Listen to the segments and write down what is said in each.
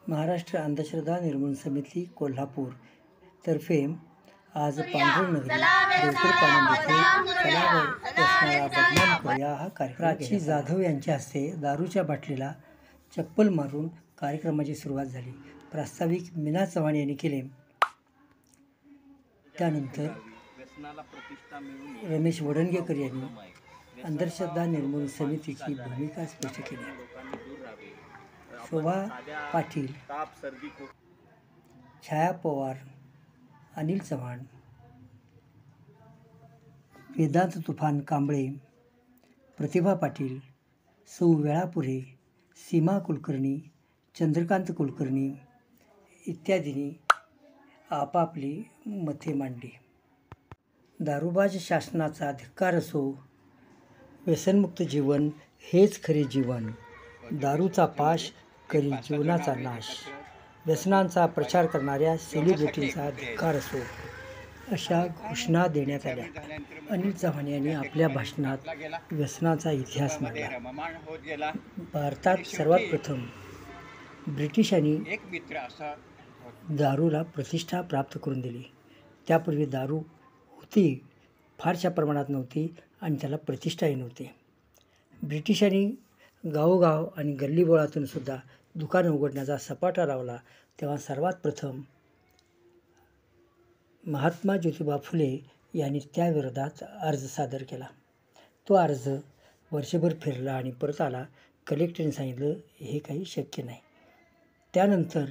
महाराष्ट्र अंधश्रद्धा निर्मूलन समिती कोल्हापूर तर्फे आज पांडुरंगनगरी देवपूर पाण्यामध्ये तलावावर व्यसनाला बदनाम करूया हा कार्यक्रम प्राची जाधव यांच्या हस्ते दारूच्या बाटलीला चप्पल मारून कार्यक्रमाची सुरुवात झाली. प्रास्ताविक मीना चव्हाण यांनी केले. त्यानंतर रमेश वडणगेकर यांनी अंधश्रद्धा निर्मूलन समितीची भूमिका स्पष्ट केली. शोभा पाटील, छाया पवार, अनिल चव्हाण, वेदांत तुफान कांबळे, प्रतिभा पाटील, सौ वेळापुरे, सीमा कुलकर्णी, चंद्रकांत कुलकर्णी इत्यादींनी आपापली मते मांडली. दारूबाज शासनाचा धिक्कार असो, व्यसनमुक्त जीवन हेच खरे जीवन, दारूचा पाश करी जीवनाचा नाश, व्यसनांचा प्रचार करणाऱ्या सेलिब्रिटींचा धिक्कार असो, अशा घोषणा देण्यात आल्या. अनिल चव्हाण यांनी आपल्या भाषणात व्यसनाचा इतिहास मांडला. भारतात सर्वात प्रथम ब्रिटिशांनी दारूला प्रतिष्ठा प्राप्त करून दिली. त्यापूर्वी दारू होती, फारशा प्रमाणात नव्हती आणि त्याला प्रतिष्ठाही नव्हती. ब्रिटिशांनी गावोगाव आणि गल्लीबोळातून सुद्धा दुकानं उघडण्याचा सपाटा लावला. तेव्हा सर्वात प्रथम महात्मा ज्योतिबा फुले यांनी त्याविरोधात अर्ज सादर केला. तो अर्ज वर्षभर फिरला आणि परत आला. कलेक्टरने सांगितलं हे काही शक्य नाही. त्यानंतर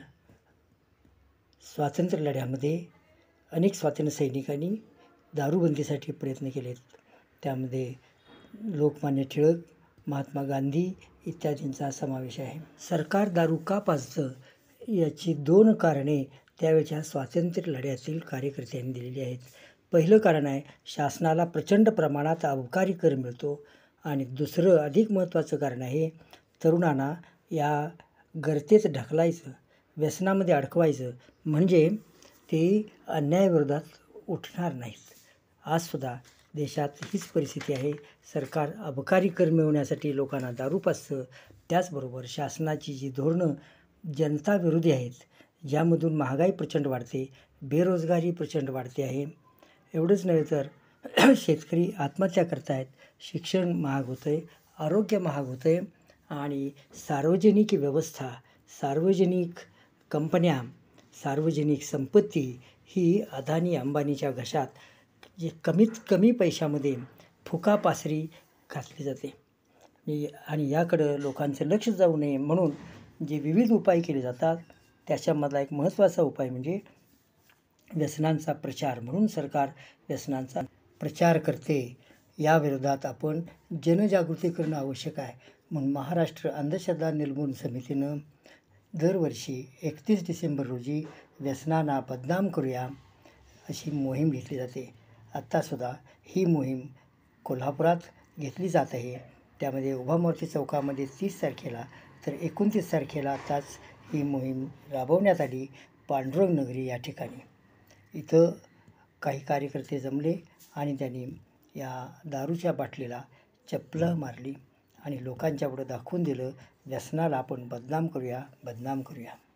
स्वातंत्र्य लढ्यामध्ये अनेक स्वातंत्र्य सैनिकांनी दारूबंदीसाठी प्रयत्न केलेत. त्यामध्ये लोकमान्य टिळक, महात्मा गांधी इत्यादींचा समावेश आहे. सरकार दारू का पाजतं याची 2 कारणे त्यावेळच्या स्वातंत्र्य लढ्यातील कार्यकर्त्यांनी दिलेली आहेत. पहिलं कारण आहे शासनाला प्रचंड प्रमाणात अबकारी कर मिळतो आणि दुसरं अधिक महत्त्वाचं कारण आहे तरुणांना या गर्तेत ढकलायचं, व्यसनामध्ये अडकवायचं म्हणजे ते अन्यायाविरोधात उठणार नाहीत. आजसुद्धा देशात हीच परिस्थिती आहे. सरकार अबकारी कर मिळवण्यासाठी लोकांना दारू पाजतं. त्याचबरोबर शासनाची जी धोरणं जनताविरोधी आहेत, ज्यामधून महागाई प्रचंड वाढते, बेरोजगारी प्रचंड वाढते आहे. एवढंच नव्हे तर शेतकरी आत्महत्या करत आहेत, शिक्षण महाग होतं आहे, आरोग्य महाग होतं आहे आणि सार्वजनिक व्यवस्था, सार्वजनिक कंपन्या, सार्वजनिक संपत्ती ही अदानी अंबानीच्या घशात जे कमीत कमी पैशामध्ये फुका पासरी घातली जाते आणि याकडं लोकांचं लक्ष जाऊ नये म्हणून जे विविध उपाय केले जातात त्याच्यामधला एक महत्त्वाचा उपाय म्हणजे व्यसनांचा प्रचार. म्हणून सरकार व्यसनांचा प्रचार करते. या विरोधात आपण जनजागृती करणं आवश्यक आहे. म्हणून महाराष्ट्र अंधश्रद्धा निर्मूलन समितीनं दरवर्षी 31 डिसेंबर रोजी व्यसनांना बदनाम करूया अशी मोहीम घेतली जाते. आत्तासुद्धा ही मोहीम कोल्हापुरात घेतली जात आहे. त्यामध्ये उभामूर्ती चौकामध्ये 30 तारखेला तर 29 तारखेला आताच ही मोहीम राबवण्यात आली. पांडुरंगनगरी या ठिकाणी इथं काही कार्यकर्ते जमले आणि त्यांनी या दारूच्या बाटलीला चप्पल मारली आणि लोकांच्या पुढं दाखवून दिलं व्यसनाला आपण बदनाम करूया, बदनाम करूया.